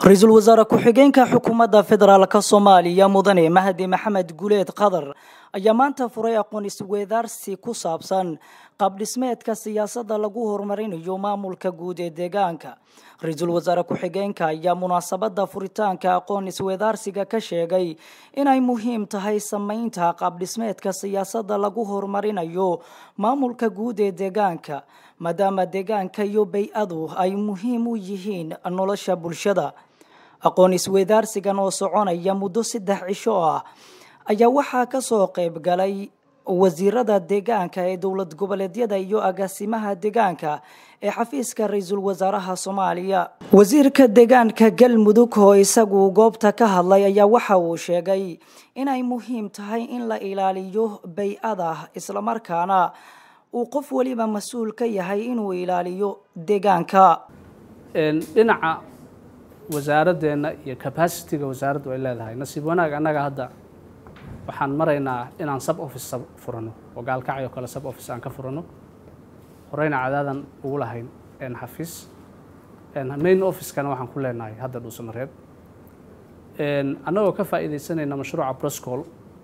رئيس الوزراء ku-xigeenka xukuumadda federaalka Soomaaliya mudane Mahdi Maxamed Guleed Qadar ayaa maanta furay aqoon isweydaarsi ku saabsan qaab dhismeedka siyaasadda lagu horumarinayo maamulka guud ee deegaanka. Ra'iisul Wasaare ku-xigeenka ayaa munaasabadda furitaanka aqoon isweydaarsiga ka sheegay inay muhiim tahay sameynta qaab dhismeedka siyaasadda lagu horumarinayo maamulka guud ee deegaanka maadaama deegaanka iyo bay'adu ay muhiim u yihiin nolosha bulshada. aqoon isweydaarsigan oo soconaya muddo 3 cisho ah ayaa waxaa ka soo qayb galay wasiirada deegaanka ee dowlad goboleedyada iyo agaasimaha deegaanka ee xafiiska ra'iisul wasaaraha Soomaaliya. Wasiirka deegaanka Galmudug oo isagu goobta ka hadlay ayaa waxa uu sheegay inay muhiim tahay in la ilaaliyo bay'ada isla markaana uu qof waliba mas'uul ka yahay inuu ilaaliyo deegaanka. dhinaca wasaaraddeena iyo capacity-ga wasaaraddu ay leedahay nasiib wanaag annaga hadda waxaan maraynaa inaan sub office furano oo gaalkacyo kale sub office aan ka furano horeyna cadaadan ugu lahayn xafiis main office-kana waxaan ku leenahay hadda Dhuusamareeb annagoo ka faa'iideysanayna mashruuca Proscol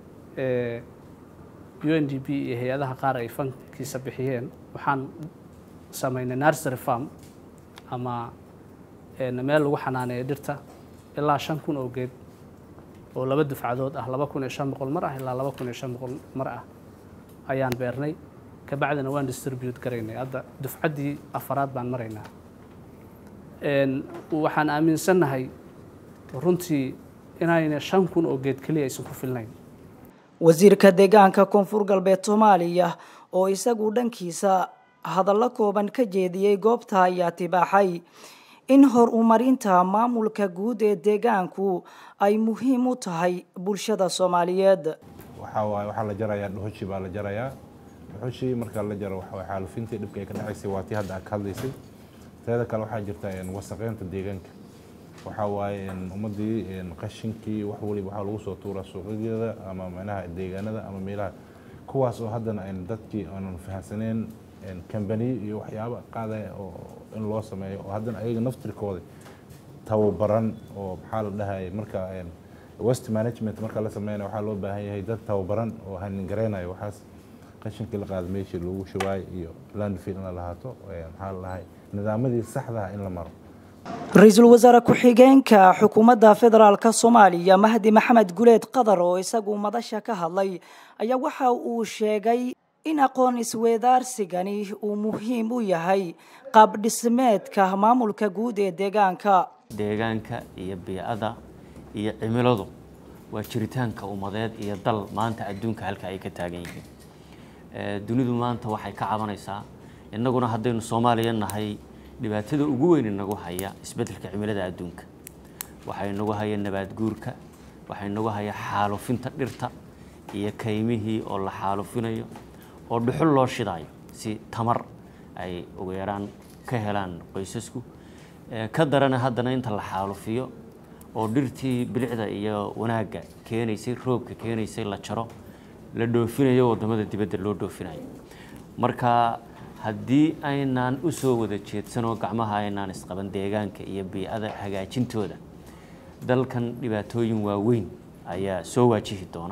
UNDP iyo hay'adaha qaar ay fankiisa bixiyeen waxaan sameynay nursery farm ama meel lagu xanaaneeyo dhirta ilaa 5,000 oo geed oo 2 dufcadood ah 2,500 mar ah ilaa 2,500 mar ah ayaan beernay ka bacdina waan distribute gareynay hadda dufcadii afaraad baan maraynaa waxaan aaminsanahay runtii inayna 5,000 oo geed kaliya aysan ku filnayn. wasiirka deegaanka Koonfur Galbeed Soomaaliya oo isagu dhankiisa hadallo kooban ka jeediyay goobta ayaa tibaaxay in horumarinta maamulka guud ee deegaanku ay muhiim u tahay bulshada Soomaaliyeed. waxa la jarayaa dhuxushi baa la jarayaa dhuxushi marka la jaro waxa xaalufintii dhibka ay ka dhacaysay waa tii hadda ka hadlaysay teeda kale waxa jirta wasaqeynta deegaanka waxa waaye ummadii qashinkii wax waliba waxa lagu soo tuuraa suuqyada ama meelaha deegaanada ama meelaha kuwaas oo haddana dadkii aan fahansaneen company iyo waxyaabo qaaday oo in loo sameeyo oo haddana ayaga naftirkooda tababaran oo maxaa la dhahay marka waste management marka la sameeyo waxa loo baahan yahay dad tababaran oo hanin gareenayo waxaas qashinkii la qaado meeshii lagu shubaay iyo landfill la lahaato maxaa la dhahay nidaamyadii saxda ah in la maro. Ra'iisul Wasaare ku-xigeenka xukuumadda federaalka Soomaaliya Mahdi Maxamed Guleed Qadar oo isagu madasha ka hadlay ayaa waxa uu sheegay in aqoon isweydaarsigani uu muhiim u yahay qaab dhismeedka maamulka guud ee deegaanka iyo bay'ada iyo cimiladu waa jiritaanka ummadeed iyo dal maanta adduunka halka ay ka taagan yihiin dunidu maanta waxay ka cabanaysaa innaguna haddaynu Soomaaliya nahay dhibaatada ugu weyn inagu haya isbeddelka cimilada adduunka waxay nagu haya nabaad guurka waxay nagu haya xaalufinta dhirta iyo kaymihii oo la xaalufinayo oo dhuxul loo shidayo si tamar ay ugu yaraan ka helaan qoysasku ka darana haddana inta la xaalufiyo oo dhirtii bilicda iyo wanaaga keenaysay roobka keenaysay la jaro la dhoofinayo wadamada dibadda loo dhoofinayo marka haddii aynaan u soo wada jeedsanoo gacmaha aynaan isqaban deegaanka iyo bay'ada hagaajintooda dalkan dhibaatooyin waaweyn ayaa soo waajihi doona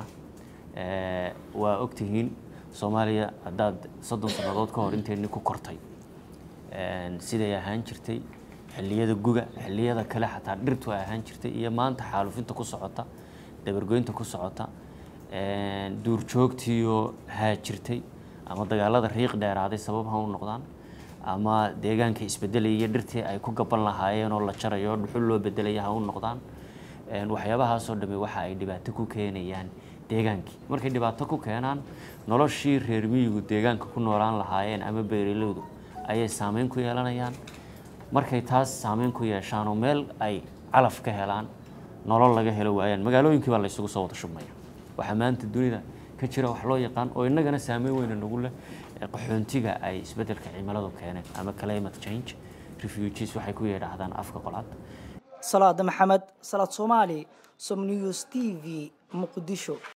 waa ogtihiin Soomaaliya haddaad 30 sanadood ka hor inteeni ku kortay siday ahaan jirtay xilliyada guga xilliyada kale xataa dhirtu ay ahaan jirtay iyo maanta xaalufinta ku socota dabargoynta ku socota duur joogtiyo haajirtay ama dagaalada riiq dheeraaday sabab ha u noqdaan ama deegaanka isbedelaya dhirtii ay ku gaban lahaayeen oo la jarayo dhuxul loo bedelaya ha u noqdaan waxyaabahaas oo dhamay waxa ay dhibaato ku keenayaan deegaankii markay dhibaato ku keenaan noloshii reer miyigu deegaanka ku noolaan lahaayeen ama beeraleydu ayay saameyn ku yeelanayaan markay taas saameyn ku yeeshaan oo meel ay calaf ka helaan nolol laga helo waayaan magaalooyinkii baa la isugu soo wada shubmaya waxa maanta dunida ka jira wax loo yaqaan oo innagana saameyn weyn nagu leh qaxoontiga ay isbeddelka cimiladu keeneen ama climate change refugees waxay ku yeedhaahdaan afka qolaad. Salaad Maxamed Salaad Soomaali Som News TV Muqdisho.